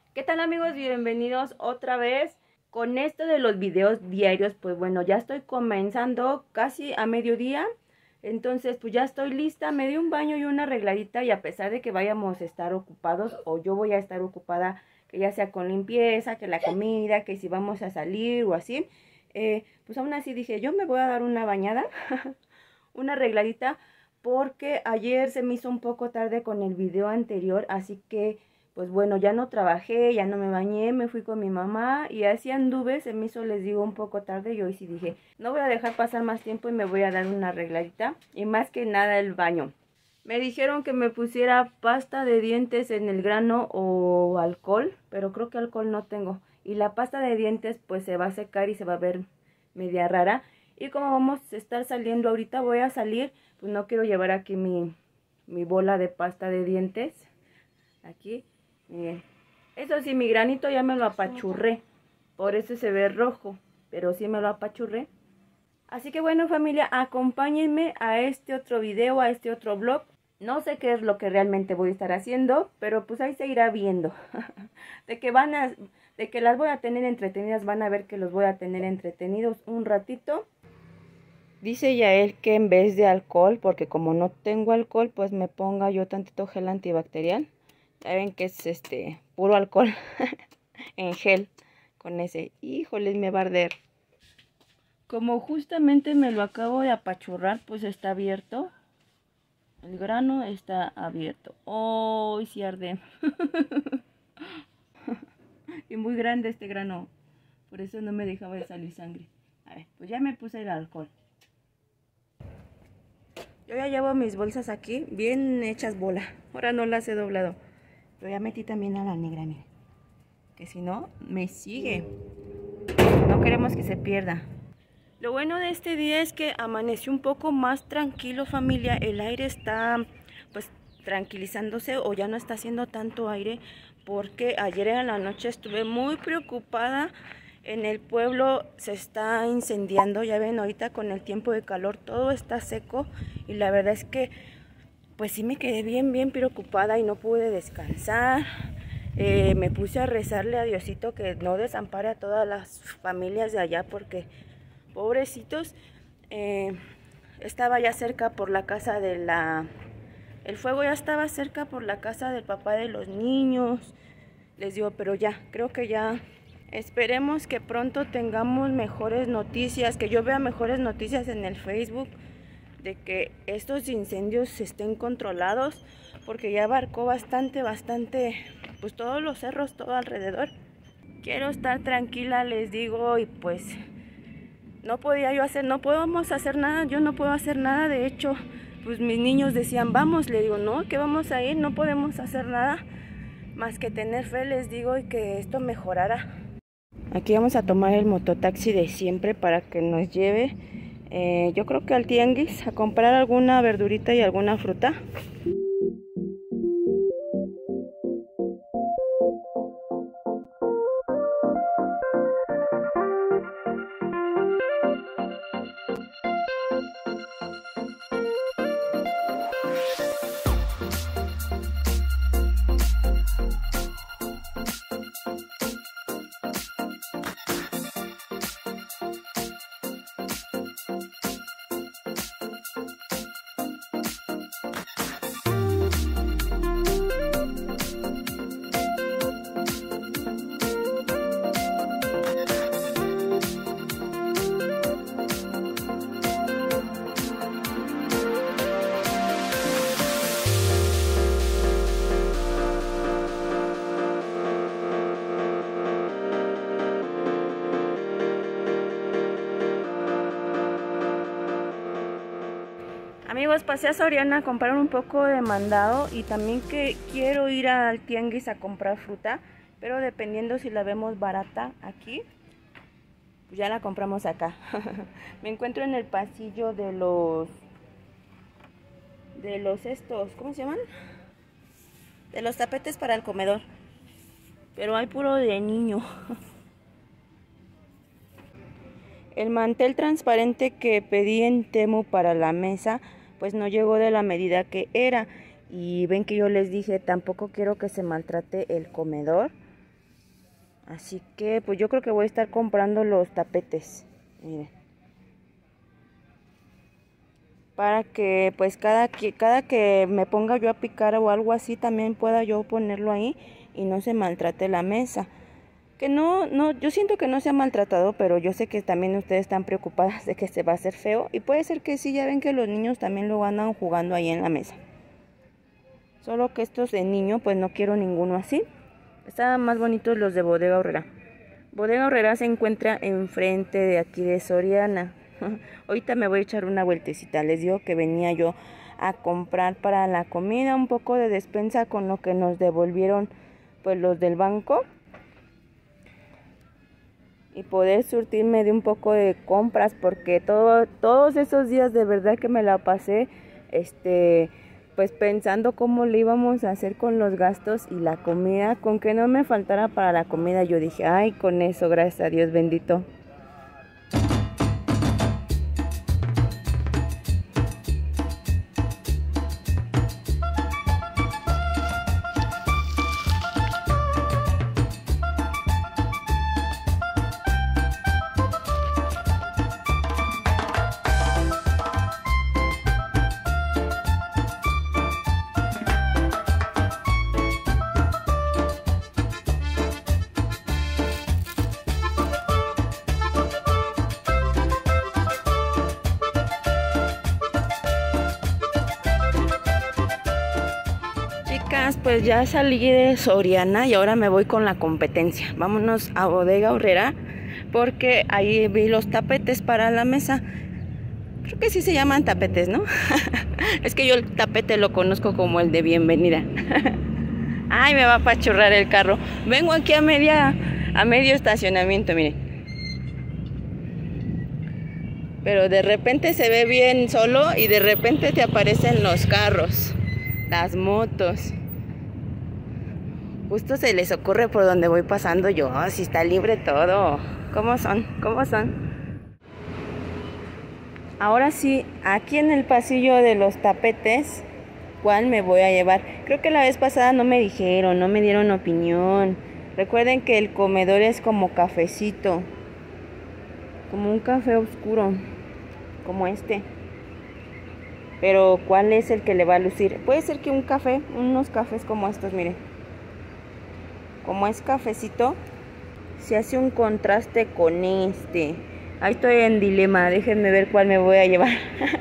¿Qué tal, amigos? Bienvenidos otra vez con esto de los videos diarios. Pues bueno, ya estoy comenzando casi a mediodía. Entonces pues ya estoy lista, me di un baño y una arregladita, y a pesar de que vayamos a estar ocupados o yo voy a estar ocupada, que ya sea con limpieza, que la comida, que si vamos a salir o así, pues aún así dije, yo me voy a dar una bañada, una arregladita, porque ayer se me hizo un poco tarde con el video anterior, así que pues bueno, ya no trabajé, ya no me bañé, me fui con mi mamá y así anduve, se me hizo, les digo, un poco tarde, y hoy sí dije, no voy a dejar pasar más tiempo y me voy a dar una arregladita, y más que nada el baño. Me dijeron que me pusiera pasta de dientes en el grano o alcohol, pero creo que alcohol no tengo, y la pasta de dientes pues se va a secar y se va a ver media rara, y como vamos a estar saliendo ahorita, voy a salir, pues no quiero llevar aquí mi bola de pasta de dientes, aquí. Miren, eso sí, mi granito ya me lo apachurré, por eso se ve rojo, pero sí me lo apachurré. Así que bueno, familia, acompáñenme a este otro video, a este otro vlog. No sé qué es lo que realmente voy a estar haciendo, pero pues ahí se irá viendo. de que las voy a tener entretenidas, van a ver que los voy a tener entretenidos un ratito. Dice Yael que en vez de alcohol, porque como no tengo alcohol, pues me ponga yo tantito gel antibacterial. Ya ven que es puro alcohol en gel. Con ese, híjoles, me va a arder. Como justamente me lo acabo de apachurrar, pues está abierto. El grano está abierto. ¡Oh, sí arde! Y muy grande este grano. Por eso no me dejaba de salir sangre. A ver, pues ya me puse el alcohol. Yo ya llevo mis bolsas aquí, bien hechas bola. Ahora no las he doblado. Pero ya metí también a la negra, miren. Que si no, me sigue. No queremos que se pierda. Lo bueno de este día es que amaneció un poco más tranquilo, familia. El aire está pues tranquilizándose, o ya no está haciendo tanto aire, porque ayer en la noche estuve muy preocupada. En el pueblo se está incendiando, ya ven, ahorita con el tiempo de calor todo está seco, y la verdad es que pues sí me quedé bien preocupada y no pude descansar. Me puse a rezarle a Diosito que no desampare a todas las familias de allá, porque pobrecitos. Estaba ya cerca por la casa de el fuego ya estaba cerca por la casa del papá de los niños. Les digo, pero ya, creo que ya. Esperemos que pronto tengamos mejores noticias, que yo vea mejores noticias en el Facebook, de que estos incendios estén controlados, porque ya abarcó bastante, pues todos los cerros, todo alrededor. Quiero estar tranquila, les digo, y pues no podía yo hacer, no podemos hacer nada, yo no puedo hacer nada. De hecho, pues mis niños decían, vamos, le digo, no, que vamos a ir, no podemos hacer nada más que tener fe, les digo, y que esto mejorara. Aquí vamos a tomar el mototaxi de siempre para que nos lleve, yo creo que al tianguis, a comprar alguna verdurita y alguna fruta. Amigos, pasé a Soriana a comprar un poco de mandado, y también que quiero ir al tianguis a comprar fruta, pero dependiendo si la vemos barata aquí, pues ya la compramos acá. Me encuentro en el pasillo de los estos, ¿cómo se llaman? De los tapetes para el comedor, pero hay puro de niño. El mantel transparente que pedí en Temu para la mesa, pues no llegó de la medida que era. Y ven que yo les dije, tampoco quiero que se maltrate el comedor. Así que pues yo creo que voy a estar comprando los tapetes. Miren. Para que pues cada que me ponga yo a picar o algo así también pueda yo ponerlo ahí y no se maltrate la mesa. Que no, yo siento que no se ha maltratado, pero yo sé que también ustedes están preocupadas de que se va a hacer feo. Y puede ser que sí, ya ven que los niños también lo andan jugando ahí en la mesa. Solo que estos de niño pues no quiero ninguno así. Están más bonitos los de Bodega Aurrera. Bodega Aurrera se encuentra enfrente de aquí de Soriana. Ahorita me voy a echar una vueltecita. Les digo que venía yo a comprar para la comida un poco de despensa con lo que nos devolvieron pues los del banco. Y poder surtirme de un poco de compras porque todos esos días de verdad que me la pasé pues pensando cómo le íbamos a hacer con los gastos y la comida, con que no me faltara para la comida. Yo dije, ay, con eso, gracias a Dios bendito. Pues ya salí de Soriana y ahora me voy con la competencia. Vámonos a Bodega Aurrera porque ahí vi los tapetes para la mesa. Creo que sí se llaman tapetes, ¿no? Es que yo el tapete lo conozco como el de bienvenida. Ay, me va a apachurrar el carro. Vengo aquí a medio estacionamiento, miren. Pero de repente se ve bien solo y de repente te aparecen los carros, las motos. Justo se les ocurre por donde voy pasando yo, si está libre todo. ¿Cómo son? ¿Cómo son? Ahora sí, aquí en el pasillo de los tapetes, ¿cuál me voy a llevar? Creo que la vez pasada no me dijeron, no me dieron opinión. Recuerden que el comedor es como cafecito, como un café oscuro, como este. Pero ¿cuál es el que le va a lucir? Puede ser que unos cafés como estos, miren. Como es cafecito, se hace un contraste con este. Ahí estoy en dilema, déjenme ver cuál me voy a llevar.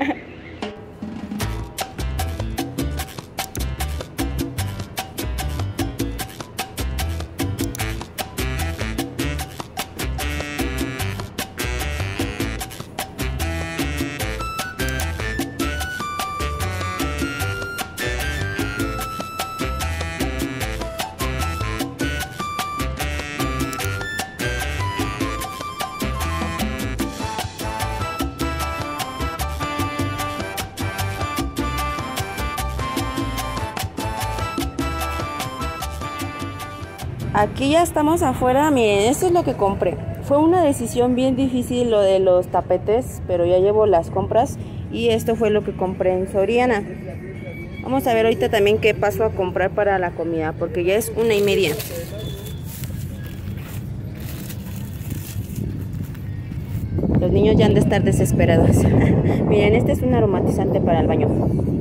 Aquí ya estamos afuera, miren, esto es lo que compré. Fue una decisión bien difícil lo de los tapetes, pero ya llevo las compras y esto fue lo que compré en Soriana. Vamos a ver ahorita también qué paso a comprar para la comida, porque ya es 1:30. Los niños ya han de estar desesperados. Miren, este es un aromatizante para el baño.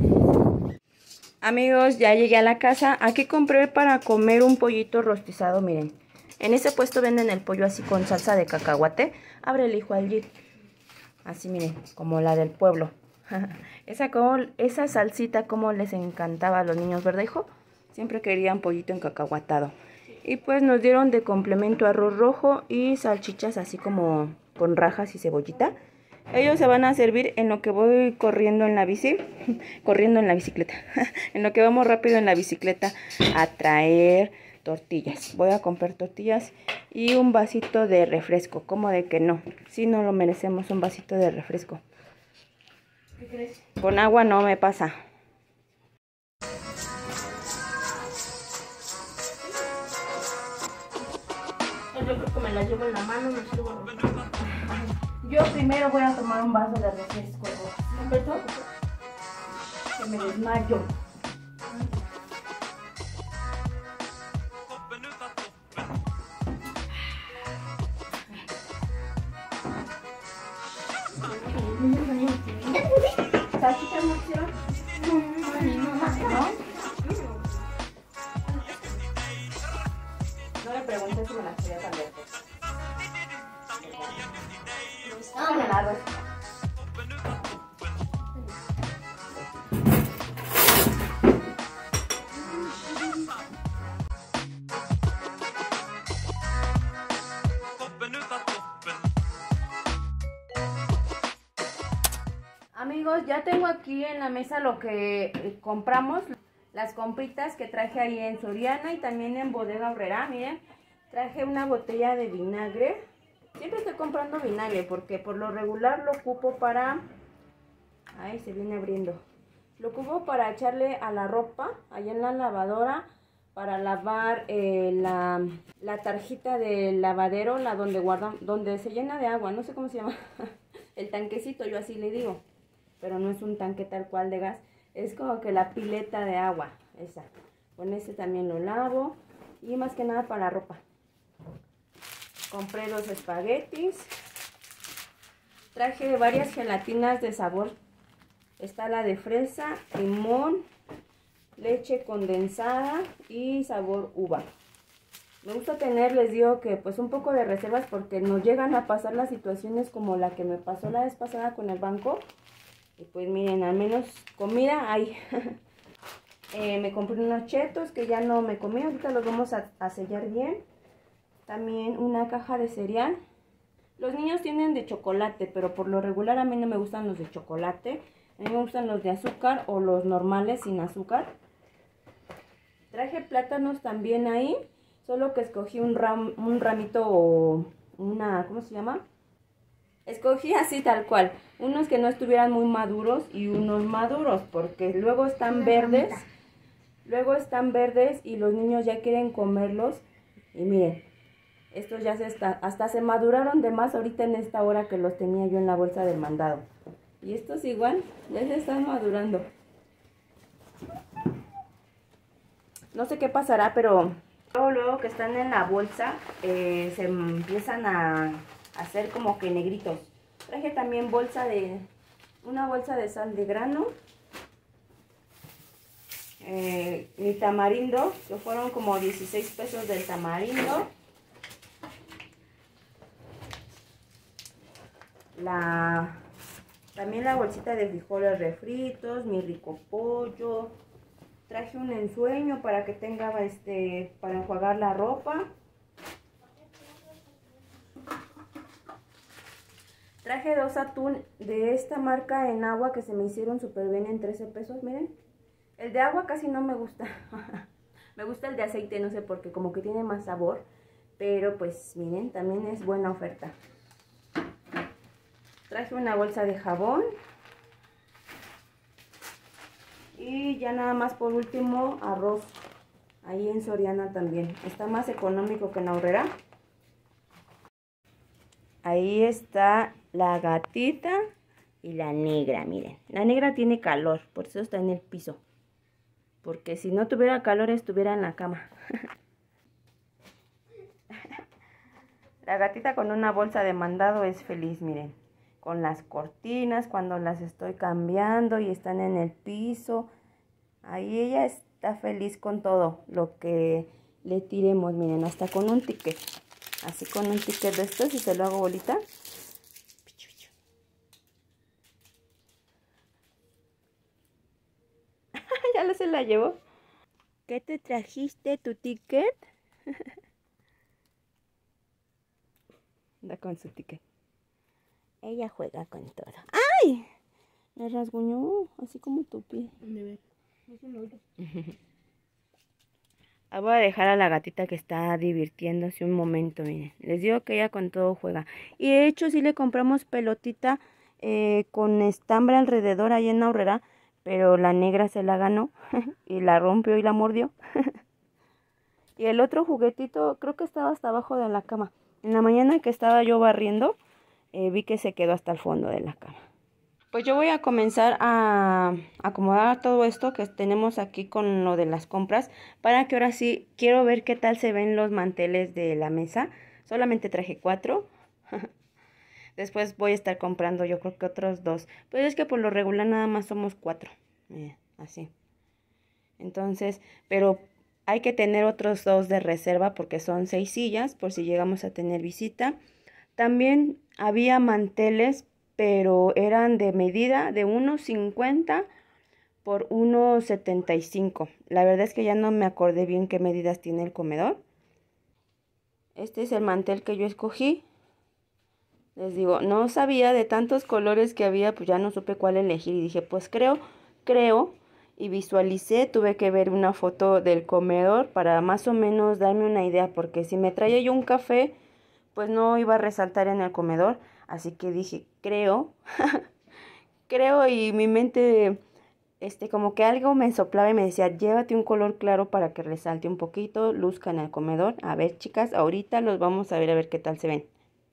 Amigos, ya llegué a la casa. Aquí compré para comer un pollito rostizado, miren. En ese puesto venden el pollo así con salsa de cacahuate. Abre el hijo al Jeep. Así, miren, como la del pueblo. Esa salsita como les encantaba a los niños, ¿verdad, hijo? Siempre querían pollito encacahuatado. Y pues nos dieron de complemento arroz rojo y salchichas así como con rajas y cebollita. Ellos se van a servir en lo que voy corriendo en la bicicleta. En lo que vamos rápido en la bicicleta a traer tortillas. Voy a comprar tortillas y un vasito de refresco. ¿Cómo de que no? Si no lo merecemos, un vasito de refresco. ¿Qué crees? Con agua no me pasa. Yo creo que me la llevo en la mano, me subo. Yo primero voy a tomar un vaso de refresco. ¿No empezó? Que me desmayo. No me pregunté si me las quería cambiar. No, me la hago. Amigos, ya tengo aquí en la mesa lo que compramos, las compritas que traje ahí en Soriana y también en Bodega Aurrerá. Miren, traje una botella de vinagre. Siempre estoy comprando vinagre porque por lo regular lo ocupo para... Ahí se viene abriendo. Lo ocupo para echarle a la ropa, allá en la lavadora, para lavar la tarjita del lavadero, la donde guardan, donde se llena de agua, no sé cómo se llama, el tanquecito, yo así le digo, pero no es un tanque tal cual de gas, es como que la pileta de agua, esa. Con ese también lo lavo y más que nada para la ropa. Compré 2 espaguetis, traje varias gelatinas de sabor. Está la de fresa, limón, leche condensada y sabor uva. Me gusta tener, les digo que pues un poco de reservas porque nos llegan a pasar las situaciones como la que me pasó la vez pasada con el banco. Y pues miren, al menos comida hay. Me compré unos chetos que ya no me comí, ahorita los vamos a sellar bien. También una caja de cereal. Los niños tienen de chocolate, pero por lo regular a mí no me gustan los de chocolate. A mí me gustan los de azúcar o los normales sin azúcar. Traje plátanos también ahí, solo que escogí un ramito o una, ¿cómo se llama? Escogí así tal cual, unos que no estuvieran muy maduros y unos maduros, porque luego están verdes. Luego están verdes y los niños ya quieren comerlos. Y miren, estos ya hasta se maduraron de más ahorita en esta hora que los tenía yo en la bolsa del mandado. Y estos igual, ya se están madurando. No sé qué pasará, pero luego que están en la bolsa, se empiezan a hacer como que negritos. Traje también una bolsa de sal de grano. Mi tamarindo, que fueron como 16 pesos del tamarindo. También la bolsita de frijoles refritos, mi rico pollo. Traje un ensueño para que tenga para enjuagar la ropa. Traje 2 atún de esta marca en agua que se me hicieron súper bien en 13 pesos, miren. El de agua casi no me gusta. Me gusta el de aceite, no sé por qué, como que tiene más sabor. Pero pues miren, también es buena oferta. Traje una bolsa de jabón. Y ya nada más por último, arroz. Ahí en Soriana también. Está más económico que en Aurrerá. Ahí está la gatita y la negra, miren. La negra tiene calor, por eso está en el piso. Porque si no tuviera calor, estuviera en la cama. La gatita con una bolsa de mandado es feliz, miren. Con las cortinas, cuando las estoy cambiando y están en el piso. Ahí ella está feliz con todo lo que le tiremos, miren, hasta con un ticket. Así con un ticket de estos y se lo hago bolita. Ya lo se la llevó. ¿Qué te trajiste, tu ticket? Da con su ticket. Ella juega con todo. ¡Ay! Me rasguñó, así como tu pie. Voy a dejar a la gatita que está divirtiéndose un momento, miren. Les digo que ella con todo juega. Y de hecho sí le compramos pelotita con estambre alrededor ahí en Aurrerá. Pero la negra se la ganó y la rompió y la mordió. Y el otro juguetito creo que estaba hasta abajo de la cama. En la mañana que estaba yo barriendo, vi que se quedó hasta el fondo de la cama. Pues yo voy a comenzar a acomodar todo esto que tenemos aquí con lo de las compras. Para que ahora sí, quiero ver qué tal se ven los manteles de la mesa. Solamente traje 4. Después voy a estar comprando yo creo que otros 2. Pero es que por lo regular nada más somos 4. Así. Entonces, pero hay que tener otros 2 de reserva porque son 6 sillas por si llegamos a tener visita. También había manteles, pero eran de medida de 1.50 por 1.75. La verdad es que ya no me acordé bien qué medidas tiene el comedor. Este es el mantel que yo escogí. Les digo, no sabía de tantos colores que había, pues ya no supe cuál elegir. Y dije, pues creo, y visualicé, tuve que ver una foto del comedor para más o menos darme una idea, porque si me traía yo un café, pues no iba a resaltar en el comedor. Así que dije, creo, y mi mente, como que algo me soplaba y me decía, llévate un color claro para que resalte un poquito, luzca en el comedor. A ver, chicas, ahorita los vamos a ver qué tal se ven.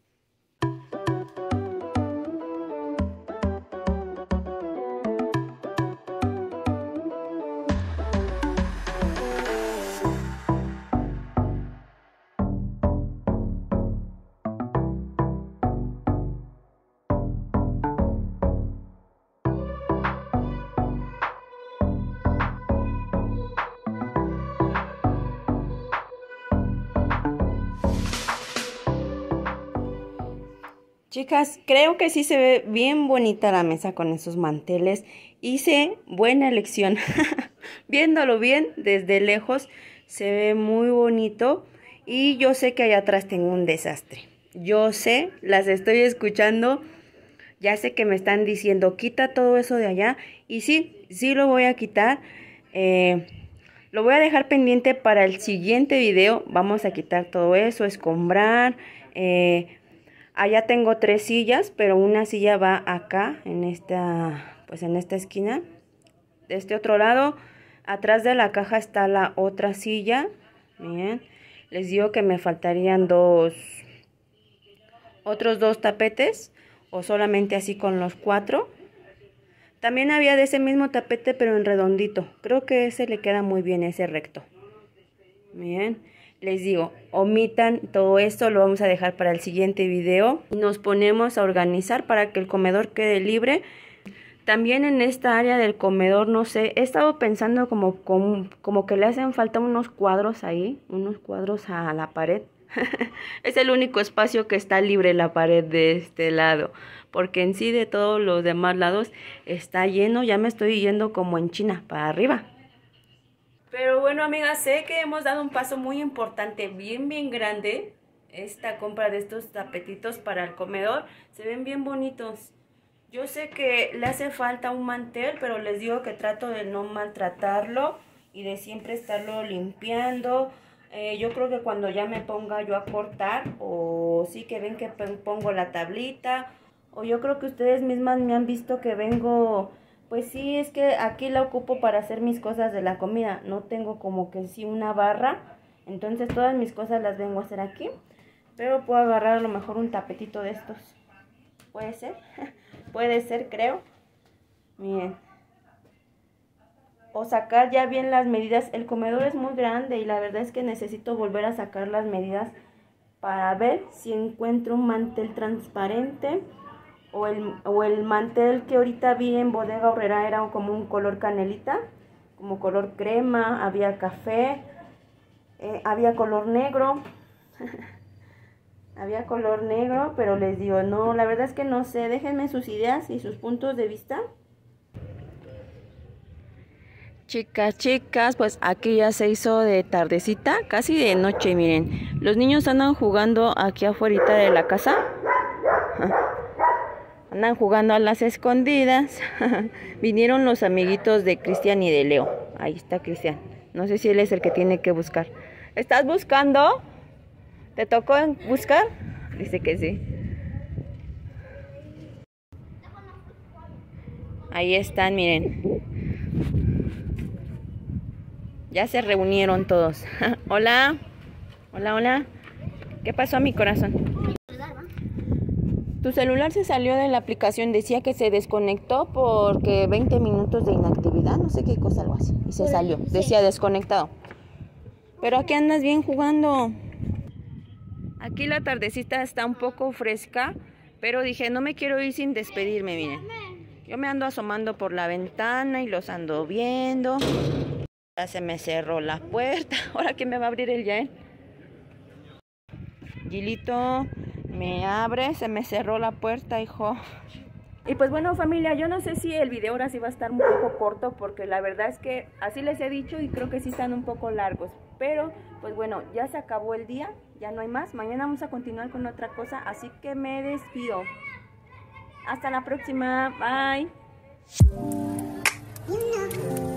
Chicas, creo que sí se ve bien bonita la mesa con esos manteles. Hice buena elección. Viéndolo bien desde lejos se ve muy bonito. Y yo sé que allá atrás tengo un desastre. Yo sé, las estoy escuchando. Ya sé que me están diciendo, quita todo eso de allá. Y sí lo voy a quitar. Lo voy a dejar pendiente para el siguiente video. Vamos a quitar todo eso, escombrar. Allá tengo 3 sillas, pero una silla va acá, en esta esquina. De este otro lado, atrás de la caja está la otra silla. Bien, les digo que me faltarían otros 2 tapetes, o solamente así con los 4. También había de ese mismo tapete, pero en redondito. Creo que ese le queda muy bien, ese recto. Bien. Les digo, omitan todo esto, lo vamos a dejar para el siguiente video. Nos ponemos a organizar para que el comedor quede libre. También en esta área del comedor, no sé, he estado pensando como que le hacen falta unos cuadros ahí, unos cuadros a la pared. Es el único espacio que está libre, la pared de este lado, porque en sí de todos los demás lados está lleno. Ya me estoy yendo como en China, para arriba. Pero bueno, amigas, sé que hemos dado un paso muy importante, bien grande. Esta compra de estos tapetitos para el comedor, se ven bien bonitos. Yo sé que le hace falta un mantel, pero les digo que trato de no maltratarlo y de siempre estarlo limpiando. Yo creo que cuando ya me ponga yo a cortar, o sí que ven que pongo la tablita, o yo creo que ustedes mismas me han visto que vengo... Pues sí, es que aquí la ocupo para hacer mis cosas de la comida. No tengo como que sí una barra. Entonces todas mis cosas las vengo a hacer aquí. Pero puedo agarrar a lo mejor un tapetito de estos. ¿Puede ser? Puede ser, creo. Miren. O sacar ya bien las medidas. El comedor es muy grande y la verdad es que necesito volver a sacar las medidas para ver si encuentro un mantel transparente. O el mantel que ahorita vi en Bodega Aurrera era como un color canelita, como color crema, había café, había color negro, había color negro, pero les digo, no, la verdad es que no sé, déjenme sus ideas y sus puntos de vista. Chicas, pues aquí ya se hizo de tardecita, casi de noche, miren. Los niños andan jugando aquí afuera de la casa. Andan jugando a las escondidas. Vinieron los amiguitos de Cristian y de Leo. Ahí está Cristian. No sé si él es el que tiene que buscar. ¿Estás buscando? ¿Te tocó buscar? Dice que sí. Ahí están, miren. Ya se reunieron todos. Hola. Hola. ¿Qué pasó a mi corazón? Tu celular se salió de la aplicación, decía que se desconectó porque 20 minutos de inactividad, no sé qué cosa, algo así, y se salió, decía desconectado. Pero aquí andas bien jugando. Aquí la tardecita está un poco fresca, Pero dije, no me quiero ir sin despedirme, miren. Yo me ando asomando por la ventana y los ando viendo. Ya se me cerró la puerta. Ahora que me va a abrir el Yael. Gilito, me abre, se me cerró la puerta, hijo. Y pues bueno, familia, yo no sé si el video ahora sí va a estar un poco corto, porque la verdad es que así les he dicho y creo que sí están un poco largos. Pero pues bueno, ya se acabó el día, ya no hay más. Mañana vamos a continuar con otra cosa, así que me despido. Hasta la próxima, bye.